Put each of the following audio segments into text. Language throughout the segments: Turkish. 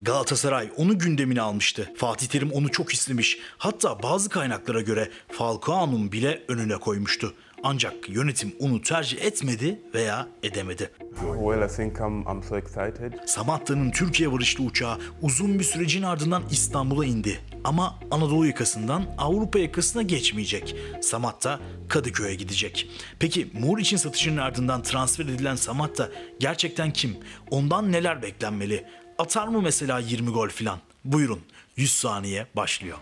Galatasaray onu gündemine almıştı. Fatih Terim onu çok istemiş. Hatta bazı kaynaklara göre Falcao'nun bile önüne koymuştu. Ancak yönetim onu tercih etmedi veya edemedi. Well, I think I'm so excited. Samatta'nın Türkiye varışlı uçağı uzun bir sürecin ardından İstanbul'a indi. Ama Anadolu yakasından Avrupa yakasına geçmeyecek. Samatta Kadıköy'e gidecek. Peki Muriç'in satışının ardından transfer edilen Samatta gerçekten kim? Ondan neler beklenmeli? Atar mı mesela 20 gol filan? Buyurun, 100 saniye başlıyor.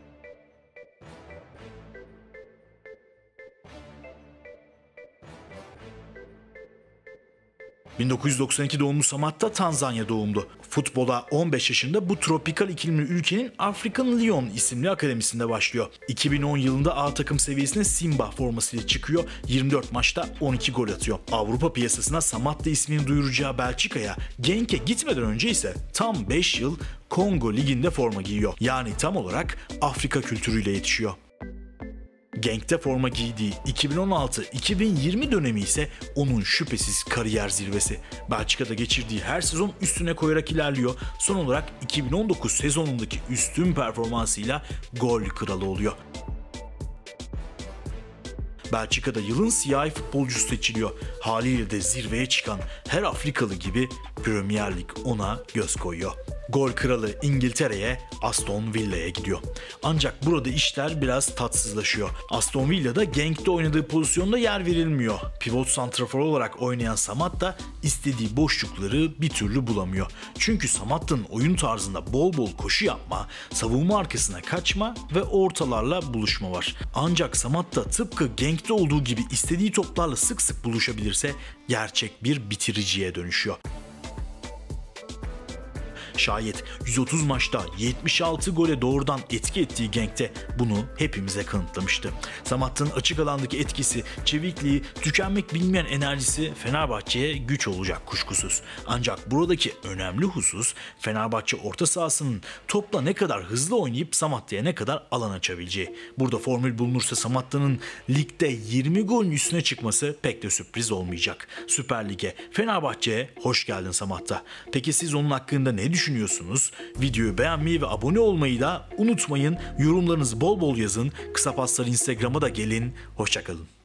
...1992 doğumlu Samatta Tanzanya doğumlu. Futbola 15 yaşında bu tropikal iklimli ülkenin African Lyon isimli akademisinde başlıyor. 2010 yılında A takım seviyesine Simba formasıyla çıkıyor. 24 maçta 12 gol atıyor. Avrupa piyasasına Samatta ismini duyuracağı Belçika'ya, Genk'e gitmeden önce ise tam 5 yıl Kongo Ligi'nde forma giyiyor. Yani tam olarak Afrika kültürüyle yetişiyor. Genk'te forma giydiği 2016-2020 dönemi ise onun şüphesiz kariyer zirvesi. Belçika'da geçirdiği her sezon üstüne koyarak ilerliyor. Son olarak 2019 sezonundaki üstün performansıyla gol kralı oluyor. Belçika'da yılın siyahi futbolcusu seçiliyor. Haliyle de zirveye çıkan her Afrikalı gibi Premier Lig ona göz koyuyor. Gol kralı İngiltere'ye, Aston Villa'ya gidiyor. Ancak burada işler biraz tatsızlaşıyor. Aston Villa'da Genk'te oynadığı pozisyonda yer verilmiyor. Pivot santrafor olarak oynayan Samatta istediği boşlukları bir türlü bulamıyor. Çünkü Samatta'nın oyun tarzında bol bol koşu yapma, savunma arkasına kaçma ve ortalarla buluşma var. Ancak Samatta tıpkı Genk'te olduğu gibi istediği toplarla sık sık buluşabilirse gerçek bir bitiriciye dönüşüyor. Şayet 130 maçta 76 gole doğrudan etki ettiği Genk'te bunu hepimize kanıtlamıştı. Samatta'nın açık alandaki etkisi, çevikliği, tükenmek bilmeyen enerjisi Fenerbahçe'ye güç olacak kuşkusuz. Ancak buradaki önemli husus Fenerbahçe orta sahasının topla ne kadar hızlı oynayıp Samatta'ya ne kadar alan açabileceği. Burada formül bulunursa Samatta'nın ligde 20 golün üstüne çıkması pek de sürpriz olmayacak. Süper Lig'e, Fenerbahçe'ye hoş geldin Samatta. Peki siz onun hakkında ne düşünüyorsunuz? Videoyu beğenmeyi ve abone olmayı da unutmayın. Yorumlarınızı bol bol yazın. Kısa Paslar Instagram'a da gelin. Hoşça kalın.